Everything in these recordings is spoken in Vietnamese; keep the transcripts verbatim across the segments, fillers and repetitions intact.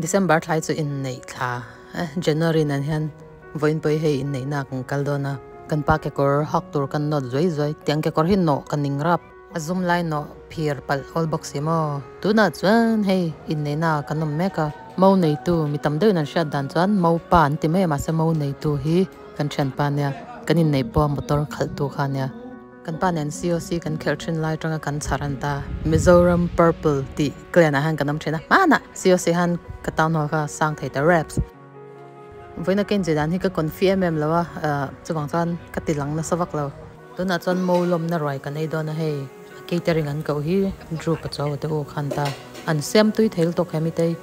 December thlai chu in nei thla January nan hian voin poi hei in nei na kan kaldona kan pa ke kor hak tur kan not zoi zoi tiang ke kor hin no kan ningrap azum lai no phir pal all box emo tu na chuan hei in nei na kan nom meka mau nei tu mitam de nan sha dan chuan mau pan ti me ma se mau nei tu hi kan chen pa nya kan in nei po motor khal tu khania kan pa nen C O C kan kheltrin lai tanga kan charanta Mizoram purple ti klena han kanam thena mana C O C han katawn ho ka sang thei ta raps voina ken je dan hi ka confirm em lawa chuwang chan katilang na sawak lo tuna chan molom na roi kan ei don na hei catering an ko hi dru pa chaw te o khanta an sem tui thel to khami te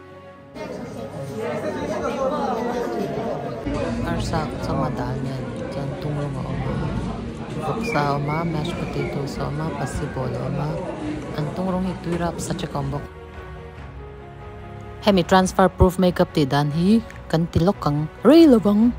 arsa chama dal ne chan tungrong o Voksa oma, mashed potatoes oma, pasibol oma, and tungrong hi tui rap such a combo. Hemi transfer proof makeup ti dan hi kan tilok kang rei lobang.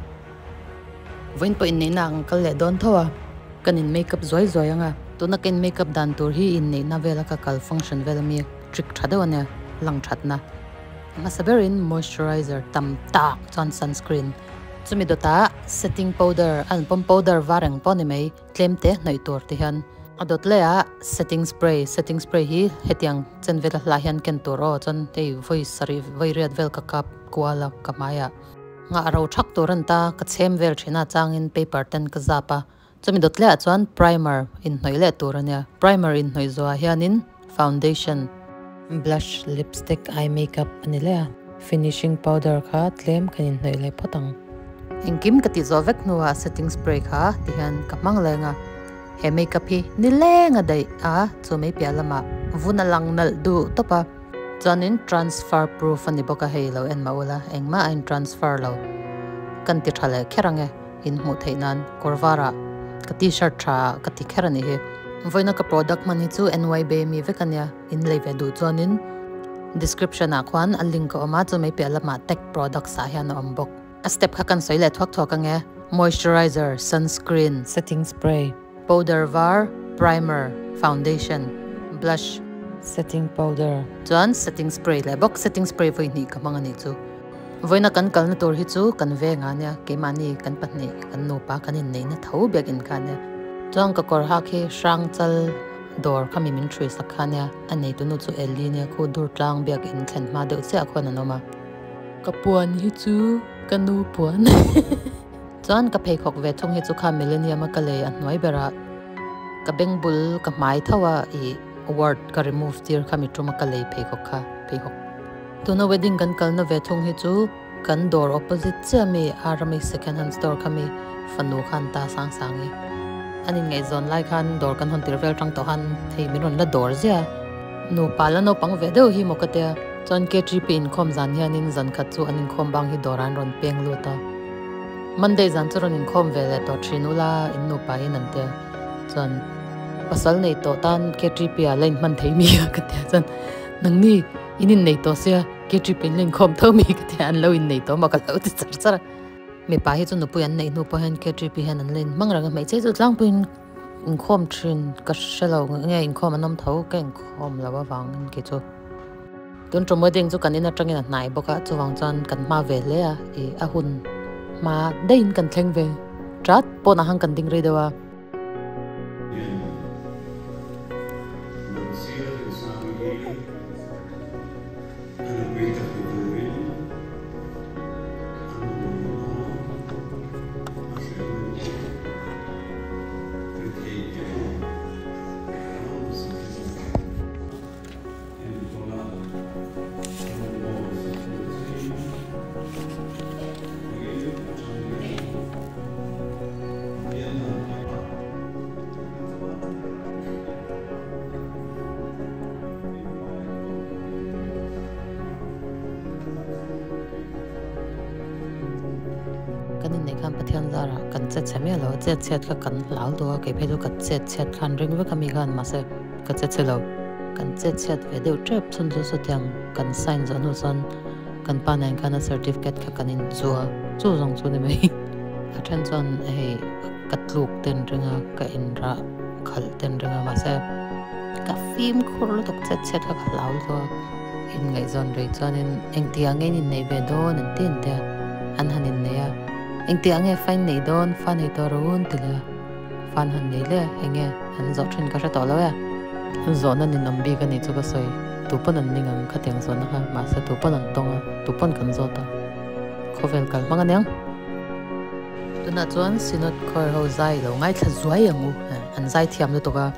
Voin po inni na ang kalle don thawa kanin makeup zoi zoi anga to na ken makeup dan tur hi inni na vela ka kal function vela mi trick thadawania lang thatna. Masaberin moisturizer tam tak chan sunscreen. Chumi dota setting powder an pom powder warang ponimei tlemte noi tur ti han adot lea setting spray setting spray hi hetiang chen vela la hian ken turo chon te voi sari voi red vel ka kap kwala kamaya nga ro thak turan ta ka chem vel thina changin paper ten ka zapa chumi dot lea chuan primer in noile turania primer in noi zo hianin foundation blush lipstick eye makeup anilea finishing powder kha tlem kanin noile potang Ingkim kati zovek nuwa setting spray kha tihan kamang lenga he makeup hi nilenga dai a chumei pialama vuna lang nal du topa chanin transfer proof ani boka helo en maula engma in transfer lo kan ti thale kherange in mu theinan korwara ka t-shirt tha ka ti kherani he voina ka product mani chu N Y B mi vekania in leve du chanin description a khwan a link ko ma chumei pialama tech products a hian ombok a step kha kan soile thok thok ange moisturizer sunscreen setting spray powder var primer foundation blush setting powder chuan setting spray le box setting spray voi ni kamang ani chu voina kan kalna tur hi chu kan ve nga nya ke mani kan patni kan no pa kan in nei na thau bek in khania chang ka kor ha khe shrang chal dor khami min thrui sakhania anei tu nu chu elinia khu dur tlang bek in thlen ma de che akhona noma kapuan hi chu kanu puan chuan ka phei khok ve thong hi chu kha millennium ka le an noi bera ka bengbul ka mai thawa i word ka remove tir khami tuma ka le phei khok kha phei khok tuna wedding kan kal na ve thong hi chu kan door opposite chami arami second hand store khami fanu khan ta sang sangi anin ngai zon lai khan door kan hon tir vel tang to han thei miron la door zia no pala no pang ve do hi mokatia chon ke tri pin khom zan hianin zan khat chu anin khom bang hi doran ron peng lu ta Monday zan chu ron in khom vele to trinula in nu pa in ante chon pasal nei to tan ke tri pia len man thei mi ka te chan nang ni inin nei to sia ke tri pin len khom tho mi ka te an lo in nei to ma ka lo ti char char me pa hi chu nu pu an nei nu pa han ke tri pi han an len mangra mai che chu tlang pin in khom trin ka shelo nge in khom anom tho ka in khom lawa wang ke chu tun tro moding chu kan in atangin at nai boka chuwang chan kan ma ve le a e a hun ma dein kan thleng ve trat pon a hang kan ding re dewa kanin nei khan pathian zara kan che cheme lo che chet ka kan lau do ke phedu ka che chet khan ring we kami khan ma se ka che chelo kan che chet ve deu trep chun chu so tyang kan sign zon hu son kan pa nan kana certificate ka kanin zo chu zong chu ne mai athan chon he katluk ten ringa ka inra khal ten ringa ma se ka film khur lo tok che chet ka lau do in ngày giòn rồi cho nên anh tiếng nghe nhìn này về đó nên tiền thế anh hắn in này anh tiếng nghe phanh này đó phanh này đó rồi thì là phanh hắn này là anh nghe anh dọn trên cái sao đó rồi anh dọn nên in nằm bi cái này cho cái sợi tụ bận anh nên anh khát tiếng dọn ha mà sẽ tụ bận anh tông à tụ bận cần dọn ta có vẻ cái mang anh nhang tụi nó chọn xin nó coi hậu dài đâu ngay thật dối anh u anh dài thiam được cả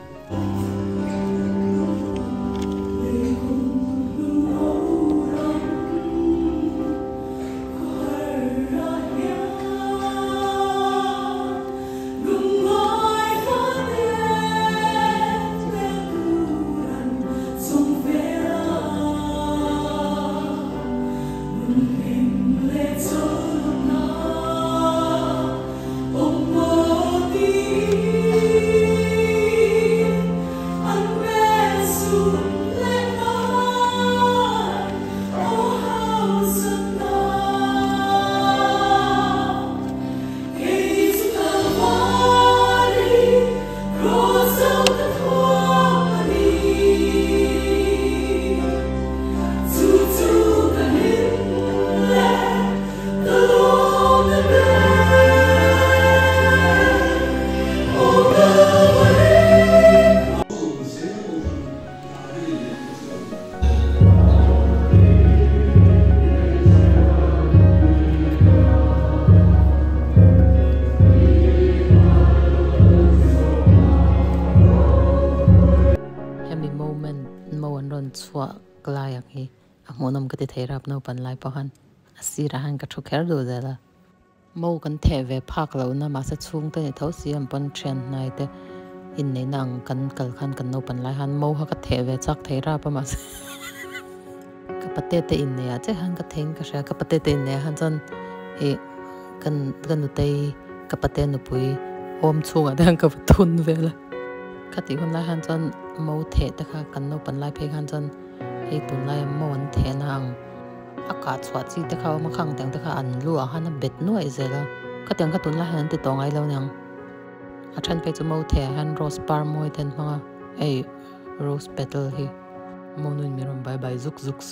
chua klai aki amonam kati therap no pan lai pahan asirahan ka thukher do zela mo kan theve phak lo na ma sa chung te tho siam pan chen nai te in nei nang kan kal khan kan no pan lai han mo ha ka theve chak thera pa ma ka pate te in ne a che han ka theng ka sha ka pate te ne han chan e kan kan nu te ka pate nu pui om chunga dang ka thun vela kati hon lai han chan mo the ta kha kan no pan lai phe han chan he tun lai mo an the nang aka chwa chi te kha ma khang tang te kha an lu a han bet no ai zela ka tang ka tun la han te tong ai lo nyang a than pe chu mo the han rose par moi ten ma ei rose petal hi mo nun mi rom bye bye zuk zuk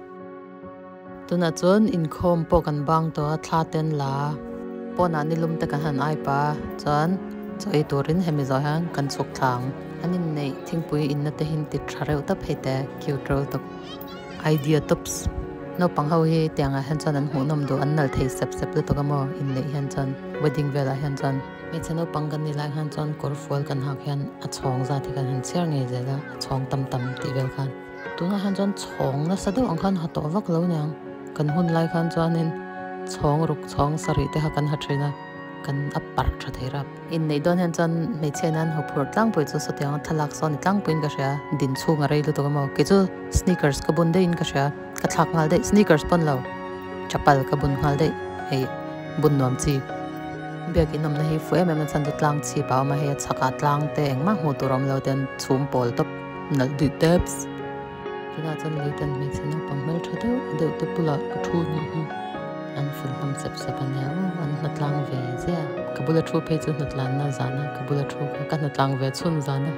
tuna chon in khom po kan bang to thla ten la po na ni lum te kan han ai pa chon choi turin hemi zo han kan chuk thang anin nei thingpui in na te hin ti thareu ta phete cute ro to idea tops no panghau hi tianga han chan an hu nom do an nal thei sep sep to ka mo in nei han chan wedding vela han chan me chano pangan ni lai han chan kor fual kan hak hian a chhong za thi kan han cher nge zela chhong tam tam ti vel khan tuna han chan chhong na sado ang khan ha to vak lo nyang kan hun lai khan chanin chhong ruk chhong sari te ha kan ha thina kan apar tha therap in nei don han chan me chenan ho phur tlang pui chu satyang thalak son tlang puin ka sha din chunga rei lu to mo ke chu sneakers ka bun de in ka sha ka thak ngal de sneakers pon lo chapal ka bun ngal de ei bun nom chi biak in nom na hi fuem em chan du tlang chi ba ma he chaka tlang te engma hu turam lo ten chum pol top nal du taps tuna chan le ten me chena pangmel thado de to pula ka thu ni hi an fun hom sep sep an ya an natlang ve zia kabula thu pe chu natlan na zana kabula thu ka natlang ve chun zana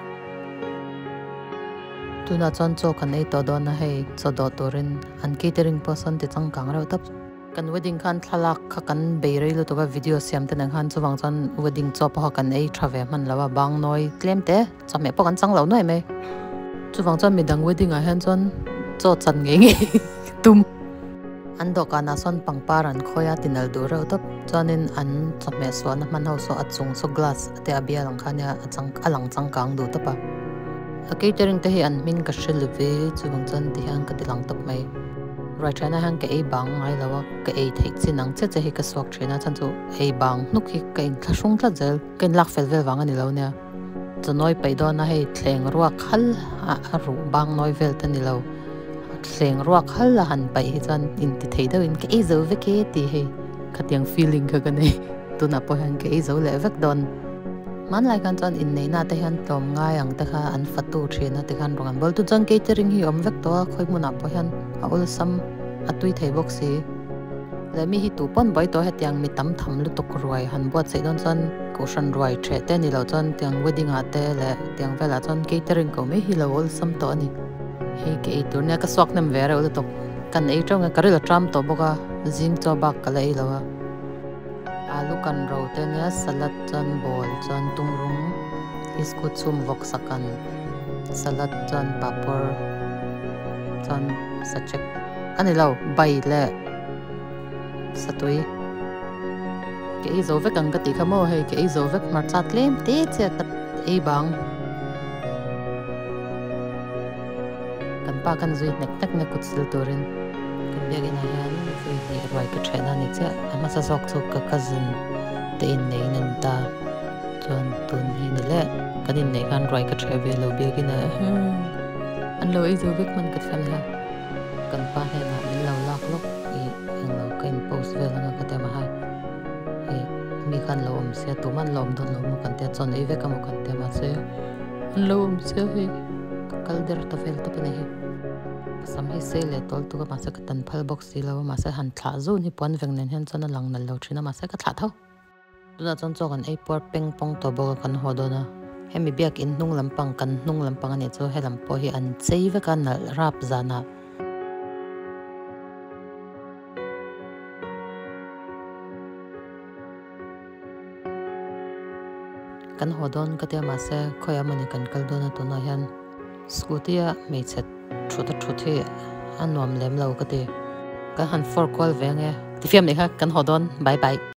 tuna chan cho kan ei to do na hei cho do torin an catering person te chang kang ro tap kan wedding khan thalak kha kan be rei lo to ka video siam te nang han chuwang chan wedding cho pa kan ei thave man lawa bang noi klem te chame pa kan chang lo noi me chuwang chan midang wedding a han chan cho chan nge nge tum an do kana son pangparan khoya tinal du ro tap chanin an chame so na man ho so achung so glass te abia lang khania achang alang chang kang du tapa a catering te hi an min ka shil ve chuwang chan ti hang ka tilang top mai right chana hang ka e bang ai lawa ka e thei chinang che che hi ka swak thena chan chu e bang nuk hi ka in thlasung thla zel ken lak fel vel wang ani lo nia chanoi paido na hei thleng ruwa khal a ru bang noi vel ta ni lo thleng ruwa khal la han pai hi chan in ti thei do in ka e zo ve ke ti he khatiang feeling ka ka nei tu na po hang ka e zo le vek don man lai kan chan in nei na te han tom nga yang ta kha an fatu thina te khan rongan bol tu chang catering hi om vek to khoi mu na po han a ol sam atui thei bok si le mi hi tu pon bai to ha tiang mi tam tham lu tok ruai han bo che don chan ko shan ruai the te ni lo chan tiang wedding a te le tiang vela chan catering ko me hi lo ol sam to ni hei ke ei tur nia ka swak nam ve reuh tok kan ei tong ka rila tram to boka zing cho bak ka lei lawa alu kan ro te nia salad chan bol chan tungrung iskut chum vok sakan salad chan papor chan sachek ani lo bai le satui ke ei zo vek ang ka ti khamo hei ke ei zo vek mar chat lem te che ka ei bang kan pa kan zui nek tak na kut sil turin kan bia gina yan fi hi roi ka thena ni cha ama sa sok chuk ka cousin te in nei nan ta chon tun hi ni le kan in nei kan roi ka thre ve lo bia gina an lo ei zo vek man ka thal ha kan pa he na min lo lak lok i ang lo kan post ve la ka ta ma ha e mi kan lo om se tu man lom don lo kan te chon ei ve ka mo kan te ma se an lo om se he kalder ta fel to pane he sam hi se le tol tu ka ma se ka tan phal box si lo ma se han thla zo ni pon veng nen hen chon lang nal lo thina ma se ka thla tho tuna chon chon kan ei por peng pong to bo kan ho do na hemi biak in nung lampang kan nung lampang ani chu he lam po hi an chei ve kan nal rap zana kan hodon ka te ma se khoya mani kan kal do na to na hian scooty a mei chet thuta thuthi anom lem lo ka te ka han for call ve nge ti fiam nei ha kan hodon bye bye